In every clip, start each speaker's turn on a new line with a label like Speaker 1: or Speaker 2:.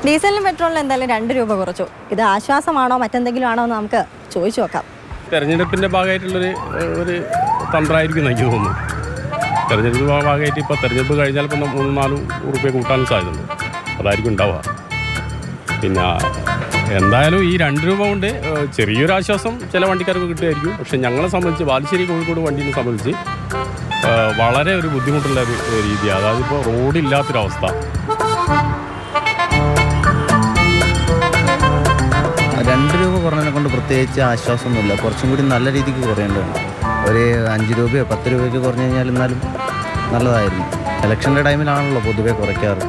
Speaker 1: ഡീസലിനും പെട്രോളിനും എന്തായാലും 2 രൂപ കുറച്ചു. ഇത് ആശ്വാസമാണോ മറ്റെന്തെങ്കിലും ആണോ എന്ന് നമുക്ക് ചോദിച്ചു നോക്കാം.
Speaker 2: തെരഞ്ഞെടുപ്പിൻ്റെ ഭാഗമായിട്ടുള്ളൊരു തന്ത്രമായിരിക്കും എനിക്ക് തോന്നുന്നു. തെരഞ്ഞെടുപ്പ് ഭാഗമായിട്ട് ഇപ്പോൾ തെരഞ്ഞെടുപ്പ് കഴിഞ്ഞാൽ ഇപ്പം 3-4 റുപ്യ കൂട്ടാനും സാധ്യതയുണ്ട്. അതായിരിക്കും ഉണ്ടാവുക. പിന്നെ എന്തായാലും ഈ 2 രൂപ കൊണ്ട് ചെറിയൊരു ആശ്വാസം ചില വണ്ടിക്കാർക്ക് കിട്ടുമായിരിക്കും. പക്ഷേ ഞങ്ങളെ സംബന്ധിച്ച് ബാലുശ്ശേരി കോഴിക്കോട് വണ്ടീനെ സംബന്ധിച്ച് വളരെ ഒരു ബുദ്ധിമുട്ടുള്ള ഒരു രീതിയാണ്. അതായത് ഇപ്പോൾ റോഡില്ലാത്തൊരവസ്ഥ.
Speaker 3: 2 രൂപ കുറഞ്ഞതിനെ കൊണ്ട് പ്രത്യേകിച്ച് ആശ്വാസമൊന്നുമില്ല. കുറച്ചും കൂടി നല്ല രീതിക്ക് കുറയേണ്ടതുണ്ട്. ഒരു 5 രൂപയോ 10 രൂപയ്ക്ക് കുറഞ്ഞു കഴിഞ്ഞാൽ എന്നാലും നല്ലതായിരുന്നു. ഇലക്ഷൻ്റെ ടൈമിലാണല്ലോ പൊതുവെ കുറയ്ക്കാറ്.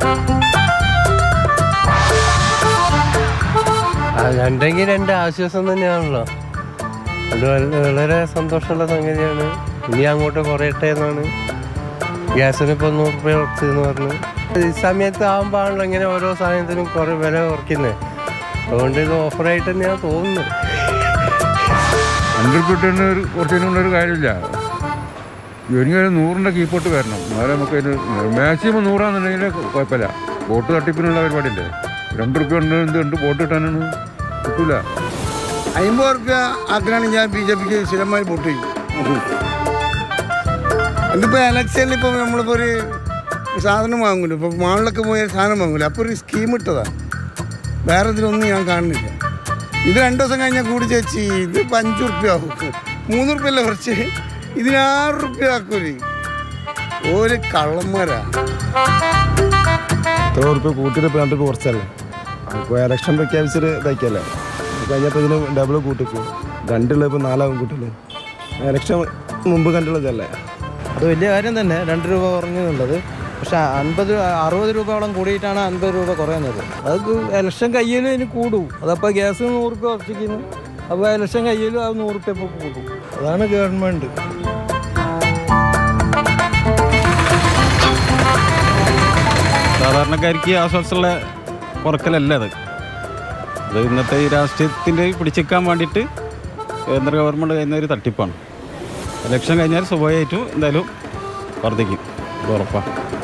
Speaker 4: രണ്ടെങ്കിൽ 2 ആശ്വാസം തന്നെയാണല്ലോ. അത് വളരെ സന്തോഷമുള്ള സംഗതിയാണ്. ഇനി അങ്ങോട്ട് കുറയട്ടെ എന്നാണ്. ഗ്യാസിന് ഇപ്പോൾ 100 രൂപ കുറച്ചെന്ന് പറഞ്ഞു. ഈ സമയത്ത് ആകുമ്പോഴാണല്ലോ ഇങ്ങനെ ഓരോ സാധനത്തിനും കുറേ വില കുറയ്ക്കുന്നത്. അതുകൊണ്ട് ഇത് ഓഫറായിട്ട് തന്നെയാണ് തോന്നുന്നത്.
Speaker 5: 2 രൂപ കുറച്ചതിനുള്ളൊരു കാര്യമില്ല. എനിക്കൊരു 100ൻ്റെ കീപ്പോട്ട് വരണം. എന്നാലും നമുക്ക് അതിന് മാക്സിമം 100ആണെന്നുണ്ടെങ്കിൽ കുഴപ്പമില്ല. ബോട്ട് തട്ടിപ്പിനുള്ള പരിപാടിയില്ലേ. 2 രൂപ ഉണ്ട് ബോട്ട് കിട്ടാനാണ് കിട്ടൂല.
Speaker 6: 50 രൂപ ആക്കണമെങ്കിൽ ഞാൻ BJPക്ക് സ്ഥിരമായി വോട്ട് ചെയ്യും. ഇതിപ്പോൾ ഇലക്ഷനിൽ ഇപ്പോൾ നമ്മളിപ്പോൾ ഒരു സാധനം വാങ്ങൂല. ഇപ്പോൾ മാളിലൊക്കെ പോയ സാധനം വാങ്ങൂല. അപ്പോൾ ഒരു സ്കീം ഇട്ടതാണ്. വേറെ ഇതിലൊന്നും ഞാൻ കാണുന്നില്ല. ഇത് 2 ദിവസം കഴിഞ്ഞാൽ കൂടി ചേച്ചി ഇത് 5 രൂപ ആക്കും. 3 രൂപയല്ല കുറച്ച്. ഇതിന് 6 രൂപ ആക്കൂലേ. ഒരു കള്ളന്മാരാ.
Speaker 7: 100 രൂപ കൂട്ടിയിട്ട് 2 രൂപ കുറച്ചല്ലേ. അപ്പോൾ ഇലക്ഷൻ പ്രഖ്യാപിച്ചൊരു ഇതാക്കിയല്ലേ. കഴിഞ്ഞപ്പോൾ ഇതിന് ഡബിൾ കൂട്ടിക്കും. 2 ഇപ്പോൾ 4 കൂട്ടില്ലേ. ഇലക്ഷൻ മുമ്പ് കണ്ടുള്ളതല്ലേ.
Speaker 3: അത് വലിയ കാര്യം തന്നെ 2 രൂപ കുറഞ്ഞെന്നുള്ളത്. പക്ഷെ 60 രൂപയോളം കൂടിയിട്ടാണ് 50 രൂപ കുറയുന്നത്.
Speaker 8: അത് ഇലക്ഷൻ കയ്യിൽ ഇനി കൂടും. അതപ്പോൾ ഗ്യാസ് 100 രൂപ കുറച്ചിരിക്കുന്നു. അപ്പോൾ ഇലക്ഷൻ കയ്യിൽ അത് 100 രൂപ ഇപ്പോൾ കൂടും. അതാണ് ഗവൺമെൻറ്.
Speaker 9: സാധാരണക്കാർക്ക് ആശ്വാസമുള്ള കുറക്കലല്ല അത്. ഇന്നത്തെ ഈ രാഷ്ട്രീയത്തിൻ്റെ പിടിച്ചെടുക്കാൻ വേണ്ടിയിട്ട് കേന്ദ്ര ഗവൺമെൻറ് കഴിഞ്ഞ ഒരു തട്ടിപ്പാണ്. ഇലക്ഷൻ കഴിഞ്ഞാൽ സ്വാഭാവികമായിട്ടും എന്തായാലും വർദ്ധിക്കും. ഇത് ഉറപ്പാണ്.